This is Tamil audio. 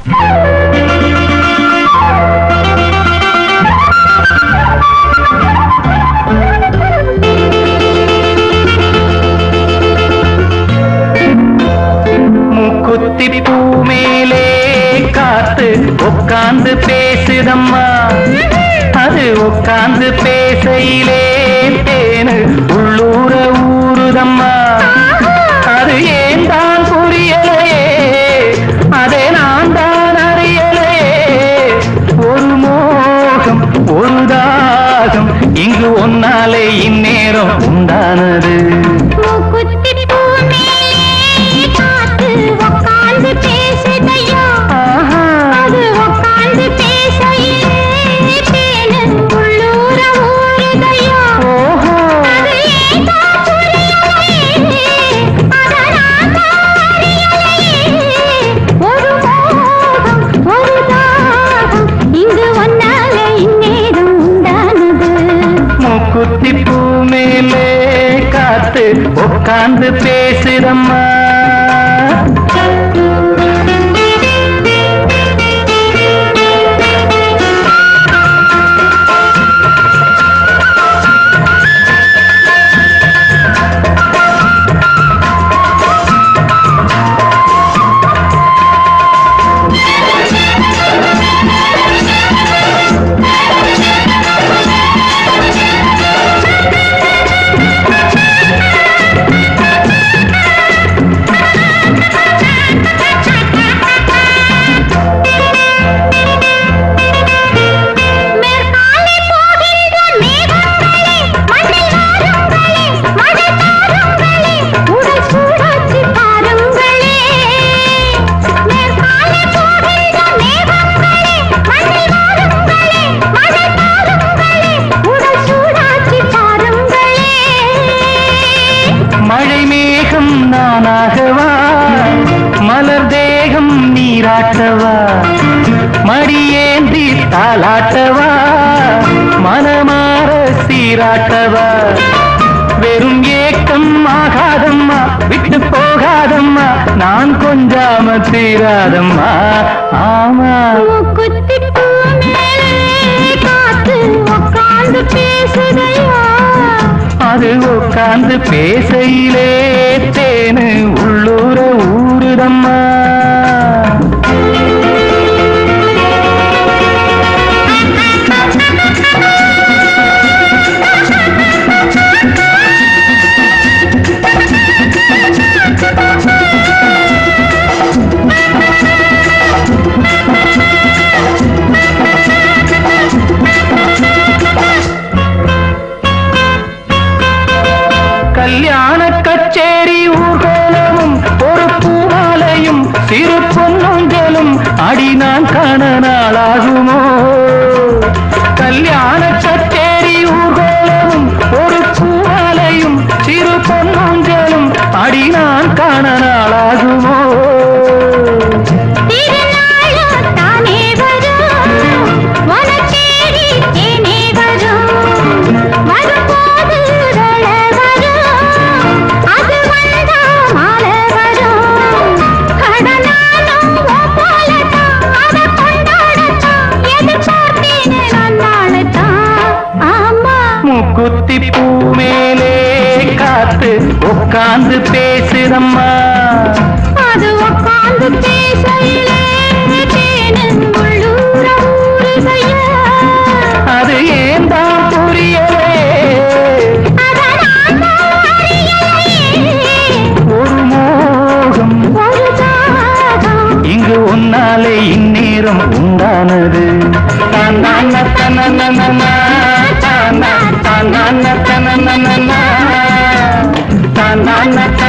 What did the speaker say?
மூக்குத்தி பூ மேலே காத்து உட்கார்ந்து பேசுதம்மா, அது உட்கார்ந்து பேசையிலே தேனு உள்ளூர ஊறுதம்மா. அது ஏன் தான் புரியலையே, அதை நான் தான் அறியலையே. ஒரு மோகம் ஒரு தாகம் இங்கு ஒன்னாலே இந்நேரம் உண்டானது. மூக்குத்தி பூ மேலே காத்து உட்கார்ந்து பேசுதம்மா. மழை மேகம் நானாகவா, மலர் தேகம் நீராட்டவா, மடியேந்தி தாளாட்டவா, மனமாற சீராட்டவா. வெறும் ஏக்கம் ஆகாதம்மா, விட்டு போகாதம்மா, நான் கொஞ்சாம தீராதம்மா. ஆமா மூக்குத்தி பூ மேலே காத்து உட்கார்ந்து பேசுதையா, அது உட்கார்ந்து பேசையிலே தேனு உள்ளூர ஊறுதம்மா. கல்யாண கச்சேரி ஊர்கோலமும் ஒரு பூமாலையும் சிறு பொன்னுங்களும் அடி நான் காண நாளாகுமோ. கல்யாண கச்சேரி ஊர்கோலமும் ஒரு பூமாலையும் சிறு பொன்னுங்களும் அடி நான் காண நாளாகுமோ. மூக்குத்தி பூ மேலே காத்து உட்கார்ந்து பேசுதம்மா, அது உட்கார்ந்து பேசையிலே தேனு உள்ளூர ஊறுதையா. அது ஏன் தான் புரியலே, ஒரு மோகம் ஒரு தாகம் இங்கு ஒன்னாலே இந்நேரம் உண்டானது. தன்னான தனனனனா, தன்னான தனனனனா, தன்னான